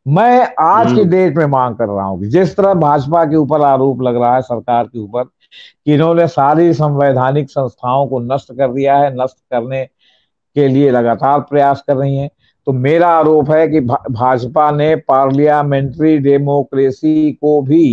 मैं आज की हम्म। डेट में मांग कर रहा हूं कि जिस तरह भाजपा के ऊपर आरोप लग रहा है, सरकार के ऊपर, कि इन्होंने सारी संवैधानिक संस्थाओं को नष्ट कर दिया है, नष्ट करने के लिए लगातार प्रयास कर रही हैं, तो मेरा आरोप है कि भाजपा ने पार्लियामेंट्री डेमोक्रेसी को भी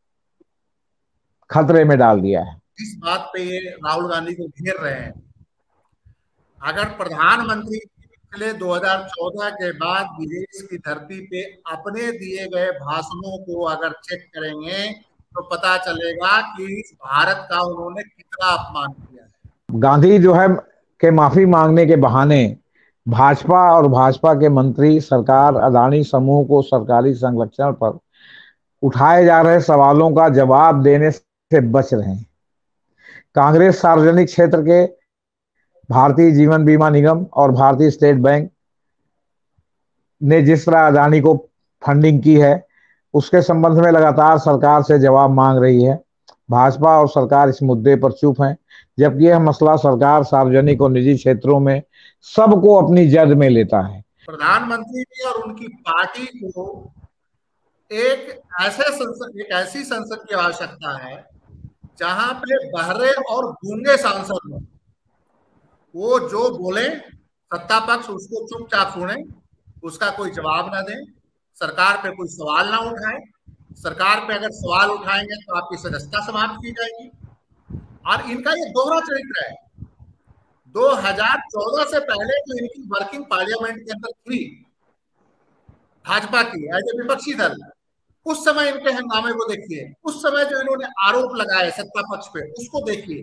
खतरे में डाल दिया है। इस बात पे ये राहुल गांधी को घेर रहे हैं। अगर प्रधानमंत्री पिछले 2014 के बाद विदेश की धरती पे अपने दिए गए भाषणों को अगर चेक करेंगे तो पता चलेगा कि इस भारत का उन्होंने कितना अपमान किया है। गांधी जो है के माफी मांगने के बहाने भाजपा और भाजपा के मंत्री सरकार अदानी समूह को सरकारी संरक्षण पर उठाए जा रहे सवालों का जवाब देने से बच रहे हैं। कांग्रेस सार्वजनिक क्षेत्र के भारतीय जीवन बीमा निगम और भारतीय स्टेट बैंक ने जिस तरह अदानी को फंडिंग की है, उसके संबंध में लगातार सरकार से जवाब मांग रही है। भाजपा और सरकार इस मुद्दे पर चुप है, जबकि यह मसला सरकार सार्वजनिक और निजी क्षेत्रों में सबको अपनी जद में लेता है। प्रधानमंत्री जी और उनकी पार्टी को एक ऐसी संसद की आवश्यकता है जहां पे बहरे और गूंगे सांसद हों। वो जो बोले सत्ता पक्ष उसको चुपचाप सुने, उसका कोई जवाब ना दें, सरकार पे कोई सवाल ना उठाए। सरकार पे अगर सवाल उठाएंगे तो आपकी सदस्यता समाप्त की जाएगी। और इनका ये दोहरा चरित्र है। 2014 से पहले जो इनकी वर्किंग पार्लियामेंट के अंदर थी भाजपा की एज ए विपक्षी दल, उस समय इनके हंगामे को देखिए, उस समय जो इन्होंने आरोप लगाए सत्ता पक्ष पे उसको देखिए।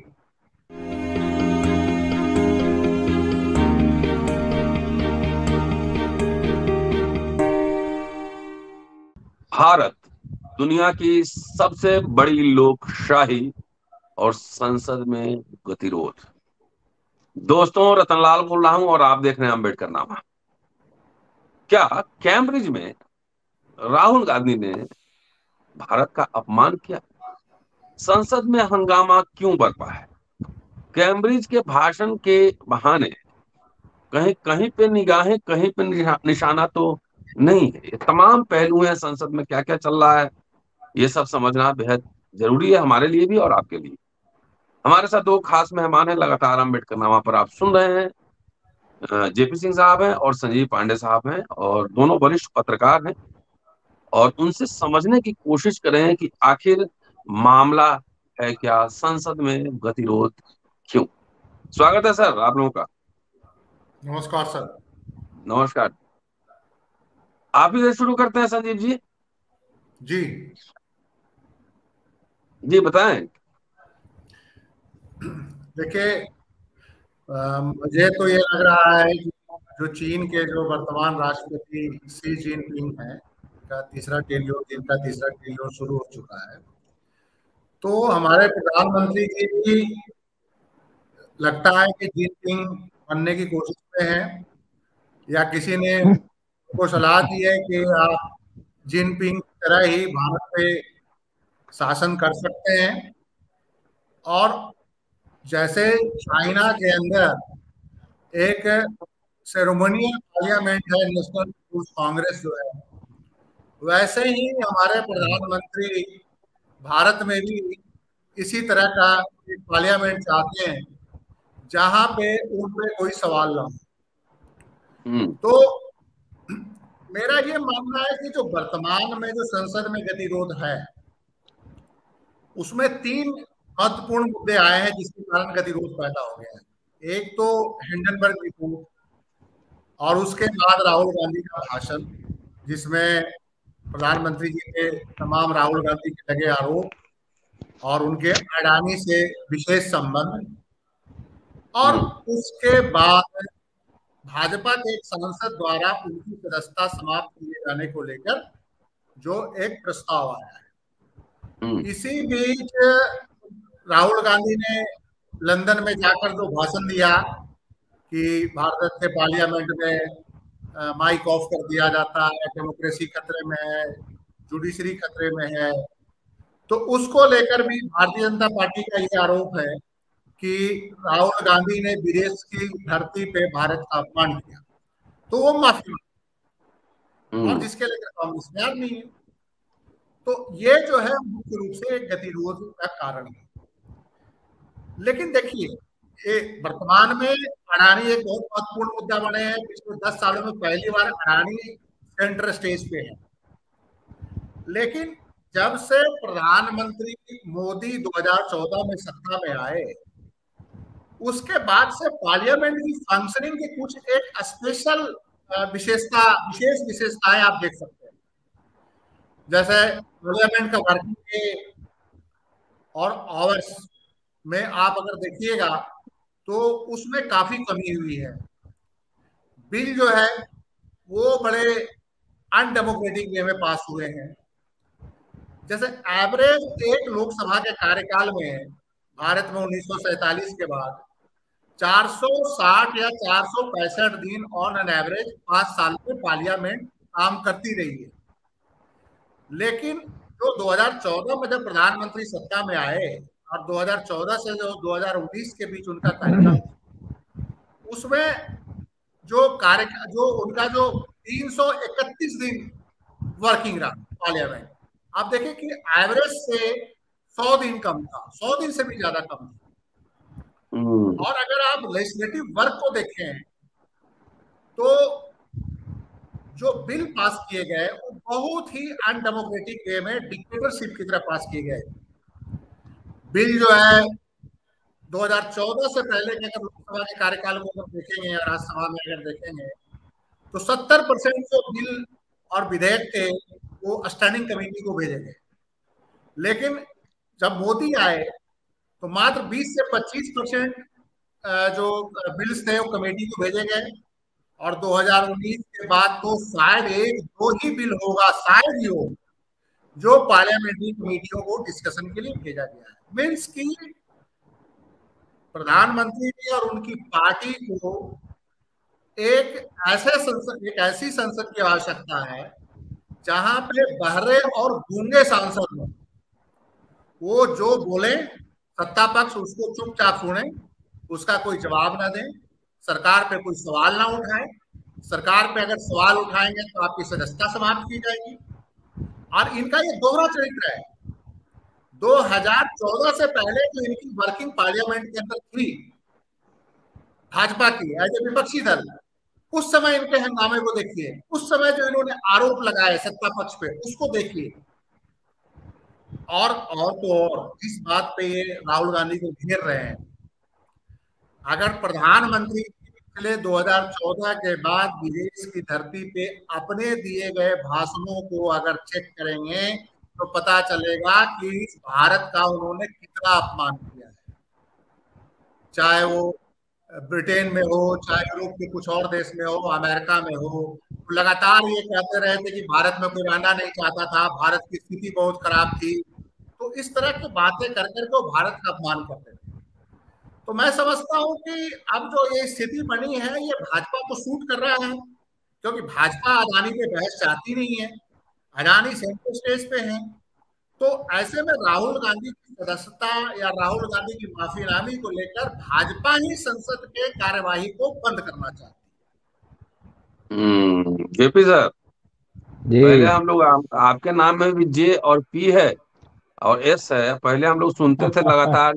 भारत दुनिया की सबसे बड़ी लोकशाही और संसद में गतिरोध। दोस्तों, रतनलाल बोल रहा हूं और आप देख रहे हैं अम्बेडकर नामा। क्या कैम्ब्रिज में राहुल गांधी ने भारत का अपमान किया? संसद में हंगामा क्यों बरपा है? कैम्ब्रिज के भाषण के बहाने कहीं कहीं पे निगाहें, कहीं पे निशाना तो नहीं है। ये तमाम पहलू हैं, संसद में क्या क्या चल रहा है, ये सब समझना बेहद जरूरी है हमारे लिए भी और आपके लिए। हमारे साथ दो खास मेहमान हैं लगातार अम्बेडकर नामा पर आप सुन रहे हैं। जेपी सिंह साहब हैं और संजीव पांडे साहब हैं, और दोनों वरिष्ठ पत्रकार हैं, और उनसे समझने की कोशिश करें कि आखिर मामला है क्या, संसद में गतिरोध क्यों। स्वागत है सर आप लोगों का। नमस्कार सर। नमस्कार। आप ही से शुरू करते हैं संजीव जी। जी जी बताएं। देखिए, मुझे तो ये लग रहा है कि जो चीन के जो वर्तमान राष्ट्रपति शी जिनपिंग हैं, जिनका तीसरा टेन्योर शुरू हो चुका है, तो हमारे प्रधानमंत्री जी भी लगता है कि जिनपिंग बनने की कोशिश में है, या किसी ने उनको सलाह दी है कि आप जिनपिंग की तरह ही भारत पे शासन कर सकते हैं। और जैसे चाइना के अंदर एक सेरेमोनियल पार्लियामेंट है, नेशनल पीपुल्स कांग्रेस जो है, वैसे ही हमारे प्रधानमंत्री भारत में भी इसी तरह का एक पार्लियामेंट चाहते हैं जहां पे उन पे कोई सवाल ना हो। तो मेरा ये मानना है कि जो वर्तमान में जो संसद में गतिरोध है उसमें तीन महत्वपूर्ण मुद्दे आए हैं जिसके कारण गतिरोध पैदा हो गया है। एक तो हिंडनबर्ग रिपोर्ट, और उसके बाद राहुल गांधी का भाषण जिसमें प्रधानमंत्री जी के तमाम राहुल गांधी के लगे आरोप और उनके अडानी से विशेष संबंध, और उसके बाद भाजपा के एक सांसद द्वारा उनकी सदस्यता समाप्त किए जाने को लेकर जो एक प्रस्ताव आया है। इसी बीच राहुल गांधी ने लंदन में जाकर जो भाषण दिया कि भारत के पार्लियामेंट में माइक ऑफ कर दिया जाता है, डेमोक्रेसी खतरे में है, जुडिशरी खतरे में है, तो उसको लेकर भी भारतीय जनता पार्टी का ये आरोप है कि राहुल गांधी ने विदेश की धरती पे भारत का अपमान किया, तो वो माफी मांगे। और जिसके लिए कांग्रेस तैयार नहीं है। तो ये जो है मुख्य रूप से एक गतिरोध का कारण है। लेकिन देखिए, ये वर्तमान में अडानी एक बहुत महत्वपूर्ण मुद्दा बने हैं। पिछले 10 सालों में पहली बार अडानी सेंटर स्टेज पे है। लेकिन जब से प्रधानमंत्री मोदी 2014 में सत्ता में आए, उसके बाद से पार्लियामेंट की फंक्शनिंग की कुछ एक स्पेशल विशेष विशेषताएं आप देख सकते हैं। जैसे पार्लियामेंट का वर्किंग डे और आवर्स में आप अगर देखिएगा तो उसमें काफी कमी हुई है। बिल जो है वो बड़े अनडेमोक्रेटिक वे में पास हुए हैं। जैसे एवरेज एक लोकसभा के कार्यकाल में भारत में 1947 के बाद 460 या 465 दिन ऑन एन एवरेज 5 साल में पार्लियामेंट काम करती रही है। लेकिन जो 2014 में जब प्रधानमंत्री सत्ता में आए और 2014 से जो 2019 के बीच उनका कार्यकाल, उसमें जो उनका जो 331 दिन वर्किंग रहा पार्लियामेंट, आप देखें कि एवरेज से 100 दिन कम था, 100 दिन से भी ज्यादा कम था। और अगर आप लेजिस्लेटिव वर्क को देखें तो जो बिल पास किए गए वो बहुत ही अनडेमोक्रेटिक वे में डिक्टेटरशिप की तरह पास किए गए। बिल जो है 2014 से पहले के अगर लोकसभा के कार्यकाल को अगर देखेंगे या राज्यसभा में अगर देखेंगे तो 70% जो बिल और विधेयक थे वो स्टैंडिंग कमेटी को भेजे गए। लेकिन जब मोदी आए तो मात्र 20 से 25% जो बिल्स थे वो कमेटी को भेजे गए। और 2019 के बाद तो शायद एक दो ही बिल होगा, शायद ही हो, जो पार्लियामेंट्री कमेटियों को डिस्कशन के लिए भेजा गया है। मीन्स की प्रधानमंत्री जी और उनकी पार्टी को एक ऐसी संसद की आवश्यकता है जहां पे बहरे और गूंगे सांसद हों। वो जो बोले सत्ता पक्ष उसको चुपचाप सुने, उसका कोई जवाब ना दें, सरकार पे कोई सवाल ना उठाए। सरकार पे अगर सवाल उठाएंगे तो आपकी सदस्यता समाप्त की जाएगी। और इनका ये दोहरा चरित्र है। 2014 से पहले जो इनकी वर्किंग पार्लियामेंट के अंदर थी भाजपा की एज ए विपक्षी दल, उस समय इनके हंगामे को देखिए, उस समय जो इन्होंने आरोप लगाए सत्ता पक्ष पे उसको देखिए। और तो और इस बात पे ये राहुल गांधी को घेर रहे हैं। अगर प्रधानमंत्री पिछले 2014 के बाद विदेश की धरती पे अपने दिए गए भाषणों को अगर चेक करेंगे तो पता चलेगा कि भारत का उन्होंने कितना अपमान किया है। चाहे वो ब्रिटेन में हो, चाहे यूरोप के कुछ और देश में हो, अमेरिका में हो, तो लगातार ये कहते रहे थे कि भारत में कोई रहना नहीं चाहता था, भारत की स्थिति बहुत खराब थी। तो इस तरह की बातें कर करके वो भारत का अपमान करते थे। तो मैं समझता हूं कि अब जो ये स्थिति बनी है ये भाजपा को सूट कर रहा है, क्योंकि भाजपा अडानी पे बहस चाहती नहीं है, अडानी सेंटर स्टेज पे है। तो ऐसे में राहुल गांधी की सदस्यता या राहुल गांधी की माफीनामी को लेकर भाजपा ही संसद के कार्यवाही को बंद करना चाहती है। जेपी सर, पहले हम लोग आपके नाम में भी जे और पी है और एस है। पहले हम लोग सुनते थे लगातार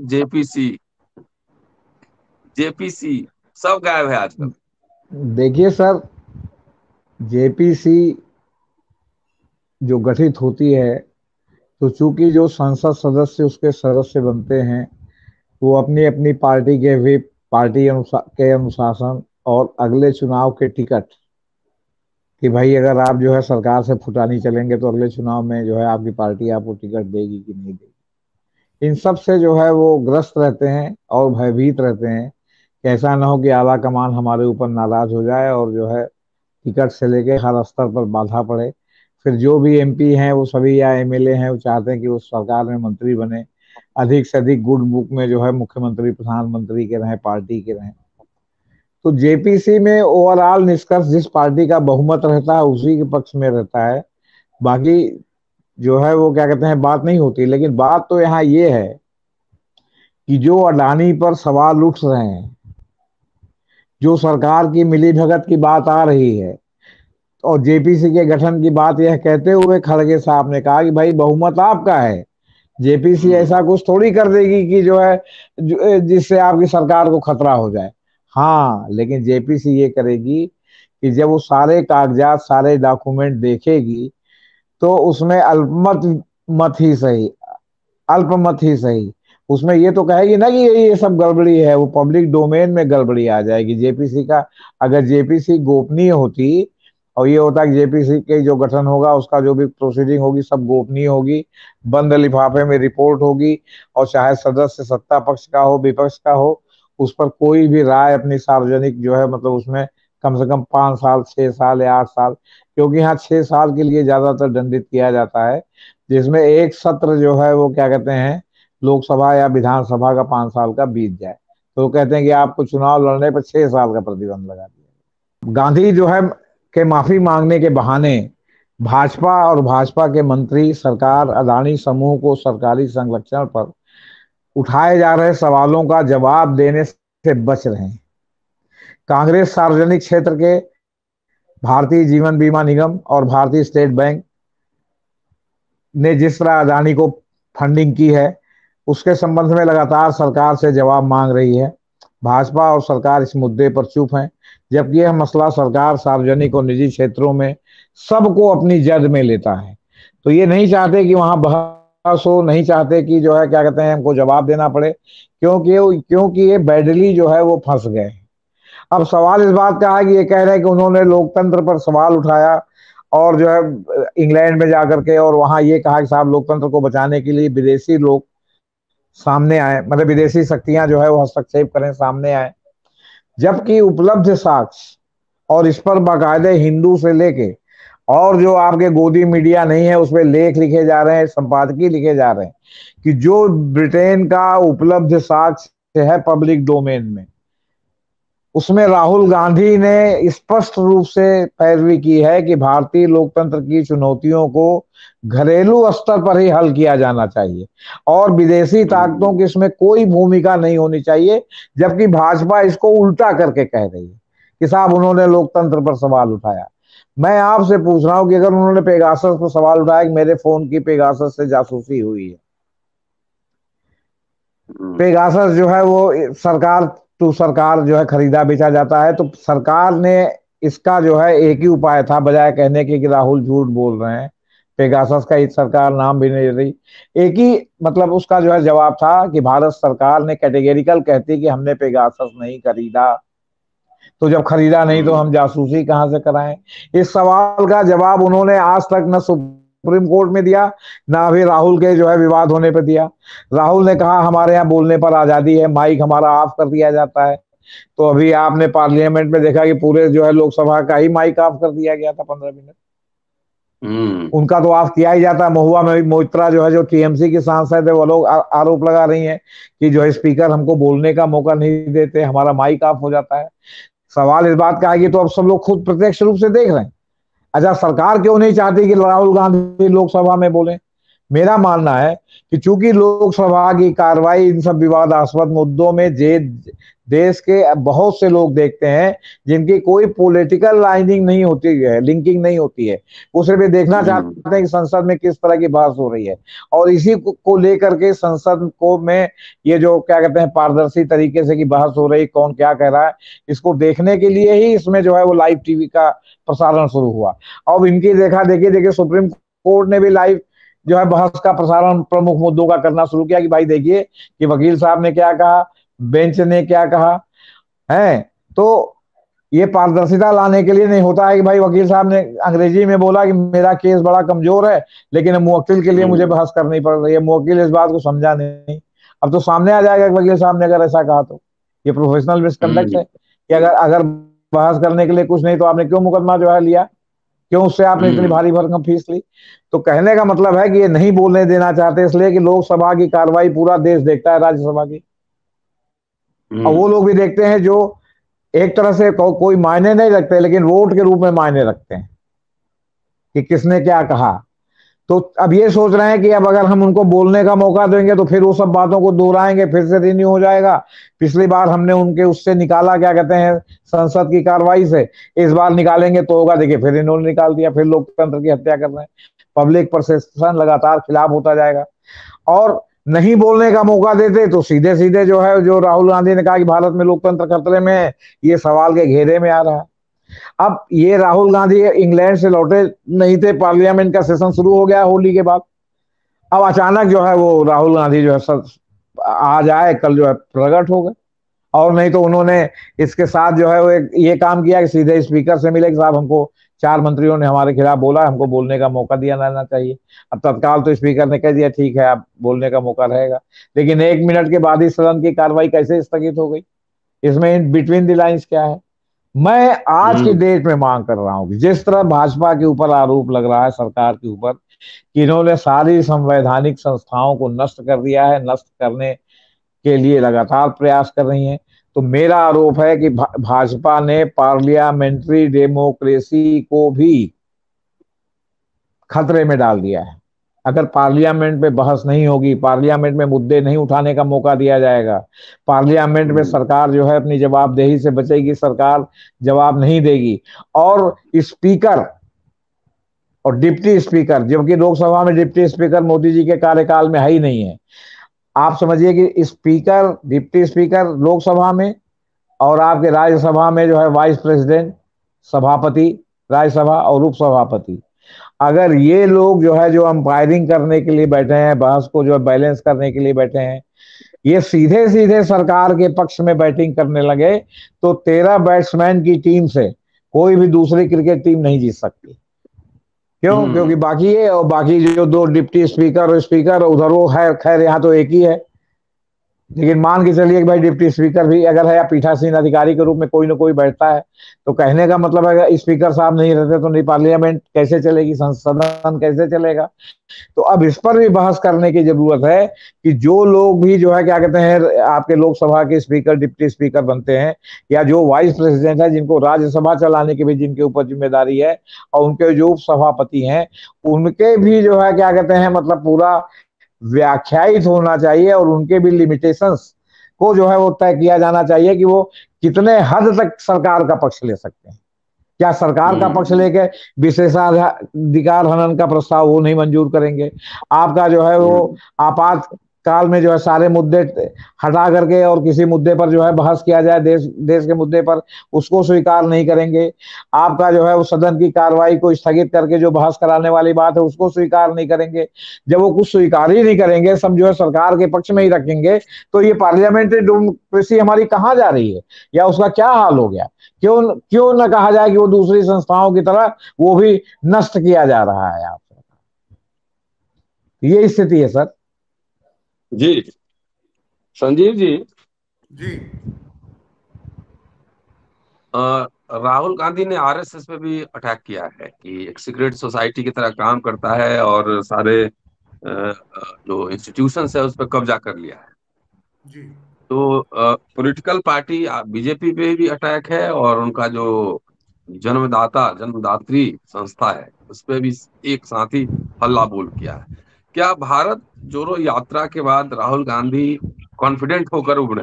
जेपीसी सब गायब है आजकल। देखिए सर, जेपीसी जो गठित होती है तो चूंकि जो संसद सदस्य उसके सदस्य बनते हैं वो अपनी अपनी पार्टी के व्हिप, पार्टी के अनुशासन और अगले चुनाव के टिकट कि भाई अगर आप जो है सरकार से फुटानी चलेंगे तो अगले चुनाव में जो है आपकी पार्टी आपको टिकट देगी कि नहीं देगी, इन सब से जो है वो ग्रस्त रहते हैं और भयभीत रहते हैं कि ऐसा ना हो कि आला कमान हमारे ऊपर नाराज हो जाए और जो है टिकट से लेके हर स्तर पर बाधा पड़े। फिर जो भी एमपी हैं वो सभी या एमएलए हैं वो चाहते हैं कि वो सरकार में मंत्री बने, अधिक से अधिक गुड बुक में जो है मुख्यमंत्री प्रधानमंत्री के रहें, पार्टी के रहें। तो जेपीसी में ओवरऑल निष्कर्ष जिस पार्टी का बहुमत रहता है उसी के पक्ष में रहता है, बाकी जो है वो क्या कहते हैं बात नहीं होती। लेकिन बात तो यहाँ ये है कि जो अडानी पर सवाल उठ रहे हैं, जो सरकार की मिलीभगत की बात आ रही है, और जेपीसी के गठन की बात यह कहते हुए खड़गे साहब ने कहा कि भाई बहुमत आपका है, जेपीसी ऐसा कुछ थोड़ी कर देगी कि जो है जिससे आपकी सरकार को खतरा हो जाए। हाँ, लेकिन जेपीसी ये करेगी कि जब वो सारे कागजात सारे डॉक्यूमेंट देखेगी तो उसमें अल्पमत मत ही सही, अल्पमत ही सही, उसमें ये तो कहेगी ना कि ये सब गड़बड़ी है, वो पब्लिक डोमेन में गड़बड़ी आ जाएगी जेपीसी का। अगर जेपीसी गोपनीय होती और ये होता कि जेपीसी के जो गठन होगा उसका जो भी प्रोसीडिंग होगी सब गोपनीय होगी, बंद लिफाफे में रिपोर्ट होगी, और चाहे सदस्य सत्ता पक्ष का हो विपक्ष का हो, उस पर कोई भी राय अपनी सार्वजनिक जो है मतलब उसमें कम से कम 5 साल 6 साल या 8 साल, क्योंकि यहाँ 6 साल के लिए ज्यादातर दंडित किया जाता है, जिसमें एक सत्र जो है वो क्या कहते हैं लोकसभा या विधानसभा का 5 साल का बीत जाए, तो कहते हैं कि आपको चुनाव लड़ने पर 6 साल का प्रतिबंध लगा दिया। गांधी जो है के माफी मांगने के बहाने भाजपा और भाजपा के मंत्री सरकार अदानी समूह को सरकारी संरक्षण पर उठाए जा रहे सवालों का जवाब देने से बच रहे हैं। कांग्रेस सार्वजनिक क्षेत्र के भारतीय जीवन बीमा निगम और भारतीय स्टेट बैंक ने जिस तरह अदानी को फंडिंग की है उसके संबंध में लगातार सरकार से जवाब मांग रही है। भाजपा और सरकार इस मुद्दे पर चुप है, जबकि यह मसला सरकार सार्वजनिक और निजी क्षेत्रों में सबको अपनी जद में लेता है। तो ये नहीं चाहते कि वहां बहस हो, नहीं चाहते कि जो है क्या कहते हैं हमको जवाब देना पड़े, क्योंकि ये बैडली जो है वो फंस गए। अब सवाल इस बात का है कि ये कह रहे हैं कि उन्होंने लोकतंत्र पर सवाल उठाया और जो है इंग्लैंड में जाकर के और वहां ये कहा कि साहब लोकतंत्र को बचाने के लिए विदेशी लोग सामने आए, मतलब विदेशी शक्तियां जो है वो हस्तक्षेप करें, सामने आए, जबकि उपलब्ध साक्ष्य और इस पर बाकायदे हिंदू से लेके और जो आपके गोदी मीडिया नहीं है उसमें लेख लिखे जा रहे हैं, संपादकीय लिखे जा रहे हैं कि जो ब्रिटेन का उपलब्ध साक्ष्य है पब्लिक डोमेन में, उसमें राहुल गांधी ने स्पष्ट रूप से पैरवी की है कि भारतीय लोकतंत्र की चुनौतियों को घरेलू स्तर पर ही हल किया जाना चाहिए और विदेशी ताकतों की इसमें कोई भूमिका नहीं होनी चाहिए, जबकि भाजपा इसको उल्टा करके कह रही है कि साहब उन्होंने लोकतंत्र पर सवाल उठाया। मैं आपसे पूछ रहा हूं कि अगर उन्होंने पेगासस पर सवाल उठाया कि मेरे फोन की पेगासस से जासूसी हुई है, पेगासस जो है वो सरकार टू सरकार जो है खरीदा बेचा जाता है, तो सरकार ने इसका जो है एक ही उपाय था, बजाय कहने के कि राहुल झूठ बोल रहे हैं, पेगासस का एक सरकार नाम भी नहीं रही, एक ही मतलब उसका जो है जवाब था कि भारत सरकार ने कैटेगरिकल कहती कि हमने पेगासस नहीं खरीदा, तो जब खरीदा नहीं तो हम जासूसी कहां से कराएं। इस सवाल का जवाब उन्होंने आज तक न सुप्रीम कोर्ट में दिया, ना अभी राहुल के जो है विवाद होने पर दिया। राहुल ने कहा हमारे यहाँ बोलने पर आजादी है, माइक हमारा ऑफ कर दिया जाता है, तो अभी आपने पार्लियामेंट में देखा कि पूरे जो है लोकसभा का ही माइक ऑफ कर दिया गया था 15 मिनट। उनका तो ऑफ किया ही जाता है। महुआ में भी मोइत्रा जो है जो टीएमसी की सांसद है वो लोग आरोप लगा रही हैं कि जो है स्पीकर हमको बोलने का मौका नहीं देते, हमारा माइक ऑफ हो जाता है। सवाल इस बात का है कि तो अब सब लोग खुद प्रत्यक्ष रूप से देख रहे हैं। अच्छा, सरकार क्यों नहीं चाहती कि राहुल गांधी लोकसभा में बोले? मेरा मानना है कि चूंकि लोकसभा की कार्रवाई इन सब विवादास्पद मुद्दों में देश के बहुत से लोग देखते हैं जिनकी कोई पॉलिटिकल लाइनिंग नहीं होती है, लिंकिंग नहीं होती है, वो सिर्फ ये देखना चाहते हैं कि संसद में किस तरह की बहस हो रही है, और इसी को लेकर के संसद को में ये जो क्या कहते हैं पारदर्शी तरीके से की बहस हो रही, कौन क्या कह रहा है, इसको देखने के लिए ही इसमें जो है वो लाइव टीवी का प्रसारण शुरू हुआ। अब इनकी देखा देखिए सुप्रीम कोर्ट ने भी लाइव जो है बहस का प्रसारण प्रमुख मुद्दों का करना शुरू किया कि भाई देखिए कि वकील साहब ने क्या कहा, बेंच ने क्या कहा है। तो ये पारदर्शिता लाने के लिए नहीं होता है कि भाई वकील साहब ने अंग्रेजी में बोला कि मेरा केस बड़ा कमजोर है लेकिन मुवक्किल के लिए मुझे बहस करनी पड़ रही है, मुवक्किल इस बात को समझा नहीं। अब तो सामने आ जाएगा वकील साहब ने अगर ऐसा कहा तो ये प्रोफेशनल मिसकंडक्ट है कि अगर बहस करने के लिए कुछ नहीं तो आपने क्यों मुकदमा जो है लिया, क्यों उससे आपने इतनी भारी भरकम फीस ली। तो कहने का मतलब है कि ये नहीं बोलने देना चाहते इसलिए कि लोकसभा की कार्रवाई पूरा देश देखता है, राज्यसभा की, और वो लोग भी देखते हैं जो एक तरह से कोई मायने नहीं रखते लेकिन वोट के रूप में मायने रखते हैं कि किसने क्या कहा। तो अब ये सोच रहे हैं कि अब अगर हम उनको बोलने का मौका देंगे तो फिर वो सब बातों को दोहराएंगे, फिर से रिन्यू हो जाएगा। पिछली बार हमने उनके उससे निकाला, क्या कहते हैं, संसद की कार्रवाई से, इस बार निकालेंगे तो होगा। देखिए फिर इन्होंने निकाल दिया, फिर लोकतंत्र की हत्या कर रहे हैं। पब्लिक परसेप्शन लगातार खिलाफ होता जाएगा। और नहीं बोलने का मौका देते तो सीधे सीधे जो है, जो राहुल गांधी ने कहा कि भारत में लोकतंत्र खतरे में है, ये सवाल के घेरे में आ रहा है। अब ये राहुल गांधी इंग्लैंड से लौटे नहीं थे, पार्लियामेंट का सेशन शुरू हो गया होली के बाद। अब अचानक जो है वो राहुल गांधी जो है आज आए, कल जो है प्रकट हो गए। और नहीं तो उन्होंने इसके साथ जो है वो ये काम किया कि सीधे स्पीकर से मिले कि साहब हमको 4 मंत्रियों ने हमारे खिलाफ बोला, हमको बोलने का मौका दिया जाना चाहिए। अब तत्काल तो स्पीकर ने कह दिया ठीक है, आप बोलने का मौका रहेगा। लेकिन 1 मिनट के बाद ही सदन की कार्रवाई कैसे स्थगित हो गई? इसमें बिटवीन द लाइंस क्या है? मैं आज की डेट में मांग कर रहा हूं कि जिस तरह भाजपा के ऊपर आरोप लग रहा है, सरकार के ऊपर, कि इन्होंने सारी संवैधानिक संस्थाओं को नष्ट कर दिया है, नष्ट करने के लिए लगातार प्रयास कर रही हैं, तो मेरा आरोप है कि भाजपा ने पार्लियामेंट्री डेमोक्रेसी को भी खतरे में डाल दिया है। अगर पार्लियामेंट में बहस नहीं होगी, पार्लियामेंट में मुद्दे नहीं उठाने का मौका दिया जाएगा, पार्लियामेंट में सरकार जो है अपनी जवाबदेही से बचेगी, सरकार जवाब नहीं देगी। और स्पीकर और डिप्टी स्पीकर, जबकि लोकसभा में डिप्टी स्पीकर मोदी जी के कार्यकाल में है ही नहीं है। आप समझिए कि स्पीकर, डिप्टी स्पीकर लोकसभा में, और आपके राज्यसभा में जो है वाइस प्रेसिडेंट, सभापति राज्यसभा और उपसभापति, अगर ये लोग जो है जो अंपायरिंग करने के लिए बैठे हैं, बहस को जो बैलेंस करने के लिए बैठे हैं, ये सीधे सीधे सरकार के पक्ष में बैटिंग करने लगे, तो 13 बैट्समैन की टीम से कोई भी दूसरी क्रिकेट टीम नहीं जीत सकती। क्यों? क्योंकि बाकी ये और बाकी जो 2 डिप्टी स्पीकर और स्पीकर उधर, वो है खैर यहाँ तो एक ही है। लेकिन मान के चलिए कि भाई डिप्टी स्पीकर भी अगर है या पीठासीन अधिकारी के रूप में कोई ना कोई बैठता है, तो कहने का मतलब है स्पीकर साहब नहीं रहते तो नहीं पार्लियामेंट कैसे चलेगी, सदन कैसे चलेगा? तो अब इस पर भी बहस करने की जरूरत है कि जो लोग भी जो है, क्या कहते हैं, आपके लोकसभा के स्पीकर, डिप्टी स्पीकर बनते हैं, या जो वाइस प्रेसिडेंट है, जिनको राज्यसभा चलाने की भी जिनके ऊपर जिम्मेदारी है, और उनके जो उप सभापति हैं, उनके भी जो है, क्या कहते हैं, मतलब पूरा व्याख्यायित होना चाहिए, और उनके भी लिमिटेशंस को जो है वो तय किया जाना चाहिए कि वो कितने हद तक सरकार का पक्ष ले सकते हैं। क्या सरकार का पक्ष लेके विशेषाधिकार हनन का प्रस्ताव वो नहीं मंजूर करेंगे? आपका जो है वो आपातकाल में जो है सारे मुद्दे हटा करके और किसी मुद्दे पर जो है बहस किया जाए, देश के मुद्दे पर, उसको स्वीकार नहीं करेंगे। आपका जो है वो सदन की कार्रवाई को स्थगित करके जो बहस कराने वाली बात है उसको स्वीकार नहीं करेंगे। जब वो कुछ स्वीकार ही नहीं करेंगे, सब जो है सरकार के पक्ष में ही रखेंगे, तो ये पार्लियामेंट्री डेमोक्रेसी हमारी कहाँ जा रही है, या उसका क्या हाल हो गया? क्यों न कहा जाए कि वो दूसरी संस्थाओं की तरह वो भी नष्ट किया जा रहा है। आप ये स्थिति है सर। जी संजीव जी। जी राहुल गांधी ने आरएसएस पे भी अटैक किया है कि एक सीक्रेट सोसाइटी की तरह काम करता है और सारे जो इंस्टीट्यूशंस है उस पर कब्जा कर लिया है। जी तो पॉलिटिकल पार्टी बीजेपी पे भी अटैक है, और उनका जो जन्मदात्री संस्था है उस पे भी एक साथ ही हल्ला बोल किया है। क्या भारत जोड़ो यात्रा के बाद राहुल गांधी कॉन्फिडेंट होकर उभरे?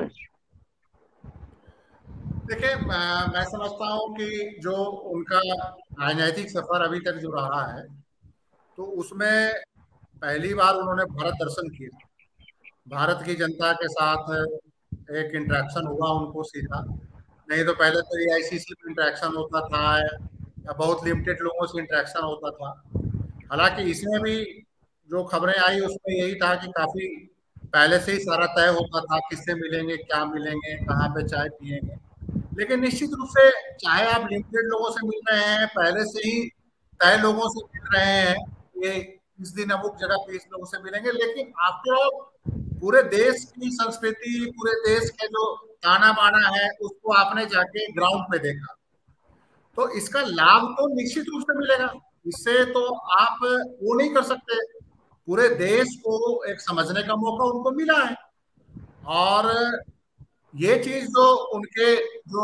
देखिए, मैं समझता हूँ कि जो उनका राजनीतिक सफर अभी तक जो रहा है, तो उसमें पहली बार उन्होंने भारत दर्शन किया। भारत की जनता के साथ एक इंटरेक्शन हुआ उनको सीधा। नहीं तो पहले तो एआईसीसी में इंटरेक्शन होता था, या बहुत लिमिटेड लोगों से इंटरेक्शन होता था। हालांकि इसमें भी जो खबरें आई उसमें यही था कि काफी पहले से ही सारा तय होता था, किससे मिलेंगे, क्या मिलेंगे, कहाँ पे चाय पियेंगे। लेकिन निश्चित रूप से चाहे आप लिमिटेड लोगों से मिल रहे हैं, पहले से ही तय लोगों से मिल रहे हैं, ये इस दिन अमुक जगह पे इस लोगों से मिलेंगे, लेकिन आफ्टर पूरे देश की संस्कृति, पूरे देश के जो ताना बाना है, उसको आपने जाके ग्राउंड पे देखा, तो इसका लाभ तो निश्चित रूप से मिलेगा। इससे तो आप वो नहीं कर सकते। पूरे देश को एक समझने का मौका उनको मिला है। और ये चीज जो उनके जो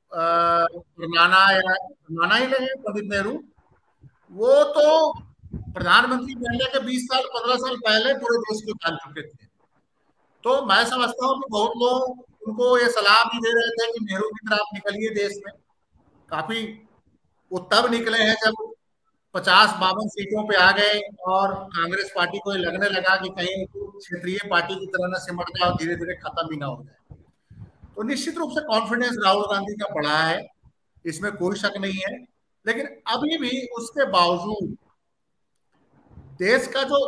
नाना ही लगे पंडित नेहरू, वो तो प्रधानमंत्री बनने के 20 साल 15 साल पहले पूरे देश को जान चुके थे। तो मैं समझता हूँ कि बहुत लोग उनको ये सलाह भी दे रहे थे कि नेहरू की तरह आप निकलिए देश में। काफी वो तब निकले हैं जब 50-52 सीटों पे आ गए और कांग्रेस पार्टी को ये लगने लगा कि कहीं क्षेत्रीय पार्टी की तरह न सिमट जाए और धीरे धीरे खत्म ही ना हो जाए। तो निश्चित रूप से कॉन्फिडेंस राहुल गांधी का बढ़ा है, इसमें कोई शक नहीं है। लेकिन अभी भी उसके बावजूद देश का जो